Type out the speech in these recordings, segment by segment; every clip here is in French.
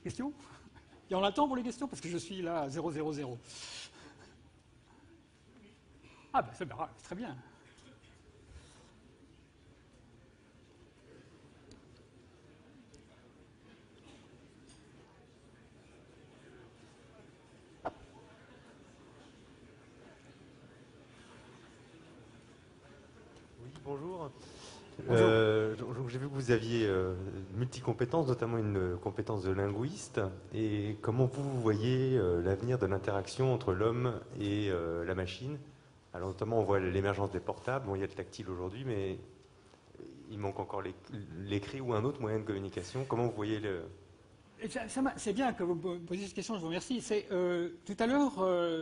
Questions? Et on a le temps pour les questions parce que je suis là à 000. Ah ben c'est très bien. Oui, bonjour. Bonjour. J'ai vu que vous aviez multi-compétences, notamment une compétence de linguiste. Et comment vous voyez l'avenir de l'interaction entre l'homme et la machine? Alors notamment, on voit l'émergence des portables. Bon, il y a le tactile aujourd'hui, mais il manque encore l'écrit ou un autre moyen de communication. Comment vous voyez le... C'est bien que vous me posiez cette question, je vous remercie. Tout à l'heure,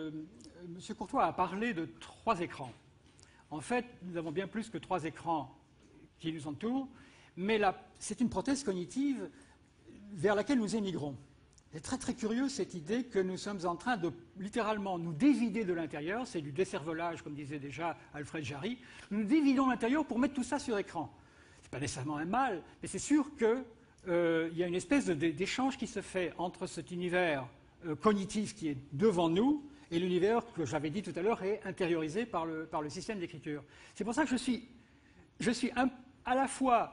M. Courtois a parlé de 3 écrans. En fait, nous avons bien plus que 3 écrans qui nous entourent, mais c'est une prothèse cognitive vers laquelle nous émigrons. C'est très très curieux cette idée que nous sommes en train de littéralement nous dévider de l'intérieur, c'est du décervelage comme disait déjà Alfred Jarry, nous dévidons l'intérieur pour mettre tout ça sur écran. Ce n'est pas nécessairement un mal, mais c'est sûr qu'il y a une espèce d'échange qui se fait entre cet univers cognitif qui est devant nous et l'univers que j'avais dit tout à l'heure est intériorisé par le système d'écriture. C'est pour ça que je suis à la fois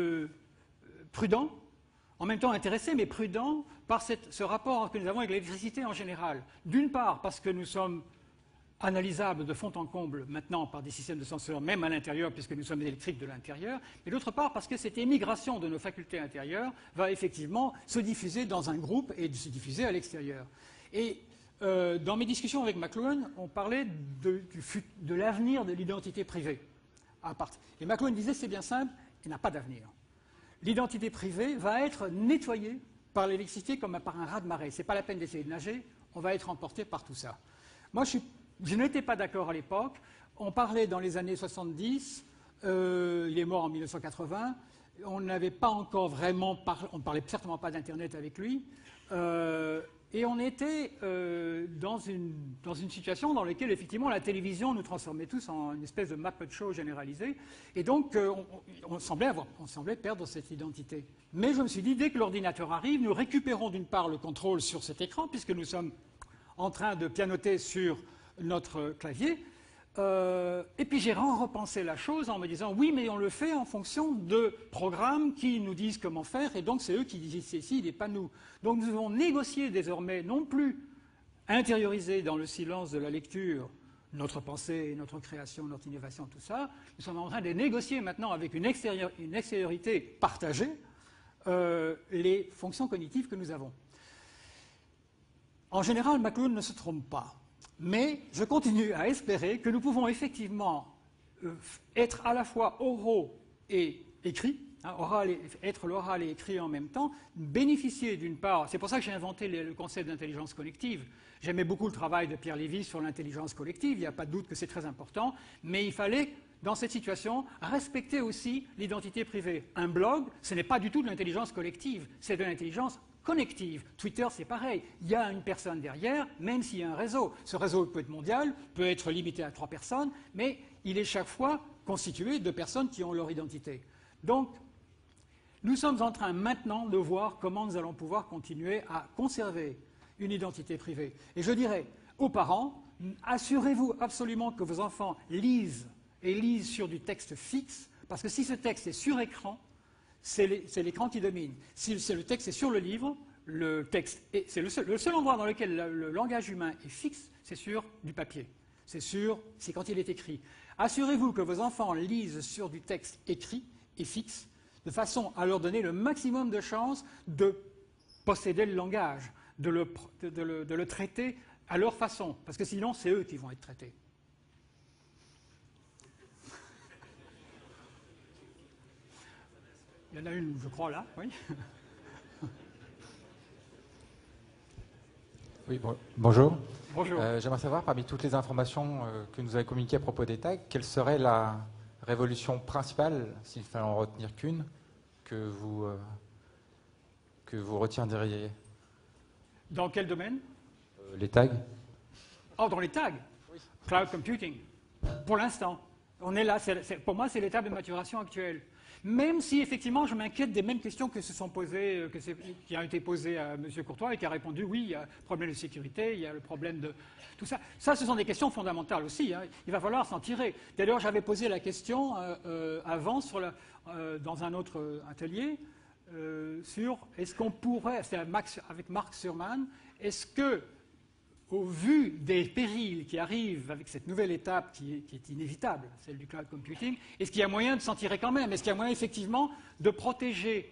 prudent, en même temps intéressé, mais prudent par ce rapport que nous avons avec l'électricité en général. D'une part, parce que nous sommes analysables de fond en comble maintenant par des systèmes de senseurs, même à l'intérieur, puisque nous sommes électriques de l'intérieur, mais d'autre part, parce que cette émigration de nos facultés intérieures va effectivement se diffuser dans un groupe et se diffuser à l'extérieur. Et dans mes discussions avec McLuhan, on parlait de l'avenir de l'identité privée. Et McLuhan disait, c'est bien simple, il n'a pas d'avenir. L'identité privée va être nettoyée par l'électricité comme par un raz-de-marée. Ce n'est pas la peine d'essayer de nager, on va être emporté par tout ça. Moi, je n'étais pas d'accord à l'époque. On parlait dans les années 70, il est mort en 1980, on n'avait pas encore vraiment parlé, on ne parlait certainement pas d'Internet avec lui, et on était dans une situation dans laquelle, effectivement, la télévision nous transformait tous en une espèce de Muppet Show généralisé. Et donc, on semblait perdre cette identité. Mais je me suis dit, dès que l'ordinateur arrive, nous récupérons d'une part le contrôle sur cet écran, puisque nous sommes en train de pianoter sur notre clavier. Et puis j'ai repensé la chose en me disant, oui, mais on le fait en fonction de programmes qui nous disent comment faire, et donc c'est eux qui disent ceci, et pas nous. Donc nous devons négocier désormais, non plus intérioriser dans le silence de la lecture notre pensée, notre création, notre innovation, tout ça. Nous sommes en train de négocier maintenant avec une extériorité partagée les fonctions cognitives que nous avons. En général, McLuhan ne se trompe pas. Mais je continue à espérer que nous pouvons effectivement être à la fois oraux et écrits, hein, être l'oral et écrit en même temps, bénéficier d'une part, c'est pour ça que j'ai inventé le concept d'intelligence collective. J'aimais beaucoup le travail de Pierre Lévy sur l'intelligence collective, il n'y a pas de doute que c'est très important, mais il fallait, dans cette situation, respecter aussi l'identité privée. Un blog, ce n'est pas du tout de l'intelligence collective, c'est de l'intelligence connective. Twitter, c'est pareil. Il y a une personne derrière, même s'il y a un réseau. Ce réseau peut être mondial, peut être limité à 3 personnes, mais il est chaque fois constitué de personnes qui ont leur identité. Donc, nous sommes en train maintenant de voir comment nous allons pouvoir continuer à conserver une identité privée. Et je dirais aux parents, assurez-vous absolument que vos enfants lisent et lisent sur du texte fixe, parce que si ce texte est sur écran, c'est l'écran qui domine. Si le texte est sur le livre, c'est le seul endroit dans lequel le langage humain est fixe, c'est sur du papier. C'est quand il est écrit. Assurez-vous que vos enfants lisent sur du texte écrit et fixe, de façon à leur donner le maximum de chances de posséder le langage, de le traiter à leur façon, parce que sinon, c'est eux qui vont être traités. Il y en a une, je crois, là, oui. Oui, bonjour. Bonjour. J'aimerais savoir, parmi toutes les informations que nous avez communiquées à propos des tags, quelle serait la révolution principale, s'il fallait en retenir qu'une, que vous retiendriez? Dans quel domaine? Les tags. Oh, dans les tags. Oui. Cloud computing. Pour l'instant. On est là. Pour moi, c'est l'étape de maturation actuelle. Même si, effectivement, je m'inquiète des mêmes questions que se sont posées, qui ont été posées à M. Courtois et qui a répondu oui, il y a le problème de sécurité, il y a le problème de tout ça. Ça, ce sont des questions fondamentales aussi. Hein. Il va falloir s'en tirer. D'ailleurs, j'avais posé la question avant dans un autre atelier sur est-ce qu'on pourrait, c'est avec Mark Surman, est-ce que, au vu des périls qui arrivent avec cette nouvelle étape qui est inévitable, celle du cloud computing, est-ce qu'il y a moyen de s'en tirer quand même? Est-ce qu'il y a moyen effectivement de protéger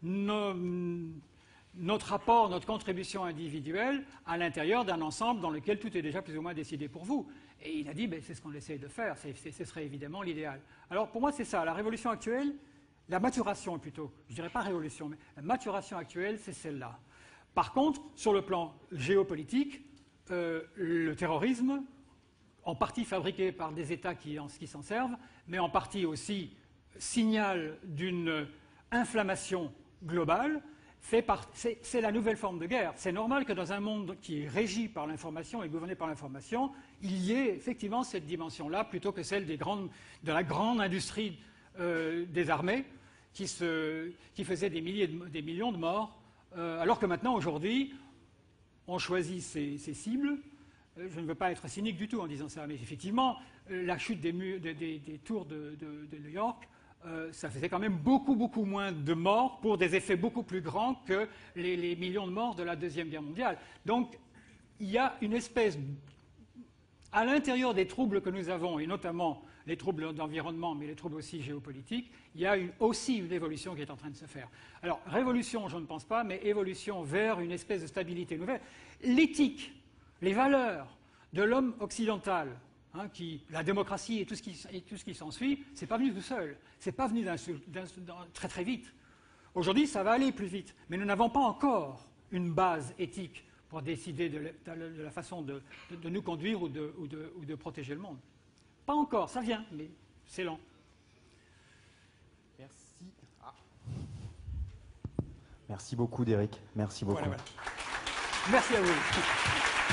notre rapport, notre contribution individuelle à l'intérieur d'un ensemble dans lequel tout est déjà plus ou moins décidé pour vous? Et il a dit, c'est ce qu'on essaie de faire, ce serait évidemment l'idéal. Alors pour moi c'est ça, la révolution actuelle, la maturation plutôt, je ne dirais pas révolution, mais la maturation actuelle c'est celle-là. Par contre, sur le plan géopolitique, le terrorisme, en partie fabriqué par des États qui s'en servent, mais en partie aussi signal d'une inflammation globale, c'est la nouvelle forme de guerre. C'est normal que dans un monde qui est régi par l'information et gouverné par l'information, il y ait effectivement cette dimension-là plutôt que celle de la grande industrie des armées qui faisait des millions de morts, alors que maintenant, aujourd'hui, on choisit ses cibles. Je ne veux pas être cynique du tout en disant ça, mais effectivement, la chute des tours de New York, ça faisait quand même beaucoup, beaucoup moins de morts pour des effets beaucoup plus grands que les millions de morts de la Deuxième Guerre mondiale. Donc, il y a une espèce, à l'intérieur des troubles que nous avons, et notamment les troubles d'environnement, mais les troubles aussi géopolitiques, il y a aussi une évolution qui est en train de se faire. Alors, révolution, je ne pense pas, mais évolution vers une espèce de stabilité nouvelle. L'éthique, les valeurs de l'homme occidental, la démocratie et tout ce qui s'ensuit, c'est pas venu tout seul. C'est pas venu très très vite. Aujourd'hui, ça va aller plus vite, mais nous n'avons pas encore une base éthique pour décider de la façon de nous conduire ou de protéger le monde. Pas encore, ça vient, mais c'est lent. Merci. Merci beaucoup, Derek. Merci beaucoup. Voilà. Merci à vous.